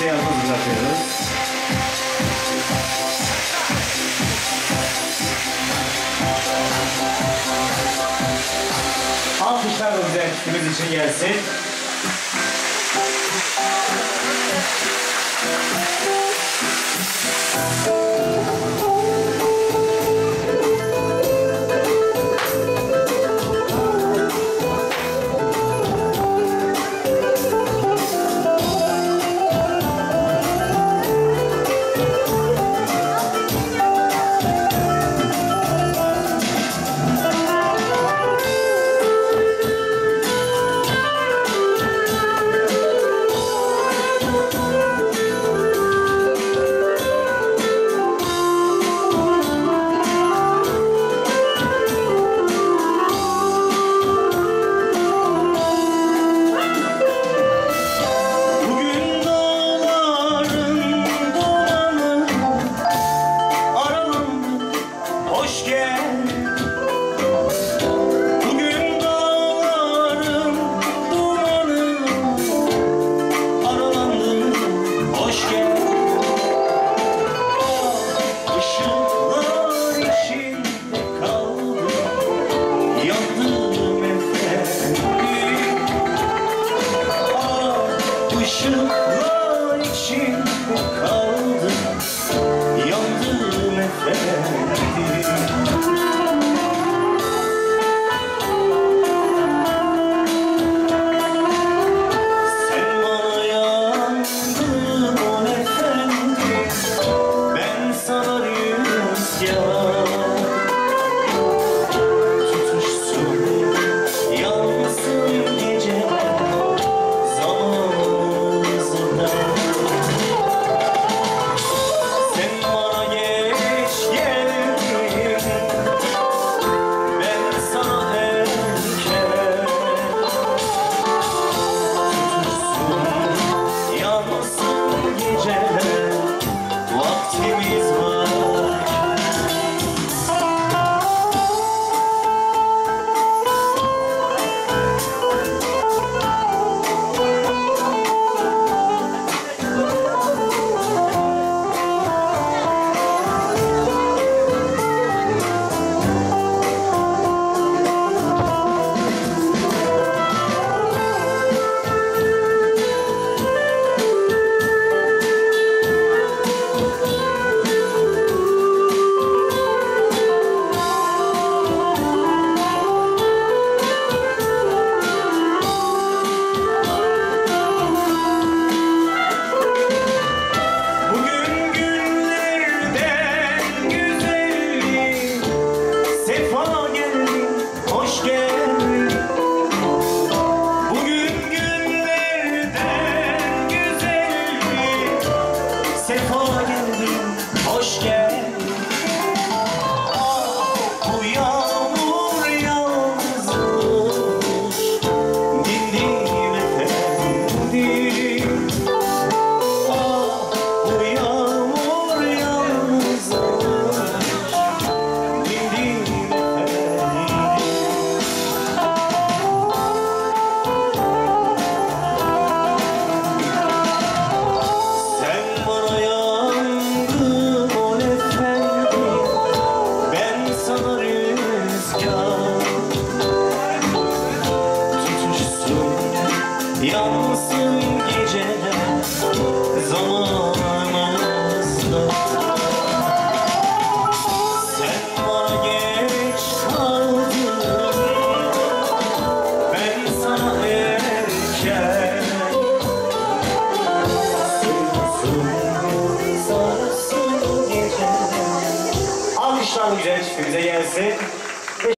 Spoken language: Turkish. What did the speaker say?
cevabımızı bırakıyoruz. Alkışlar da güzel çiftimiz için gelsin. Işıklar içinde kaldım, yandım efendim. Sen bana yandın ol efendim, ben sana rüzgar. Tutuşsun, yansın gece. Sefa geldin, hoş geldin. Bu yağmur yalnızmış, dindim efendim. Bu yağmur yalnızmış, dindim efendim. Sen bana yandın ol efendim, ben sana rüzgar. Tutuşsun, yansın geceler zamanımızda. Sen bana geç kaldın, ben sana erken. Alkışlar güzel çiftimize gelsin.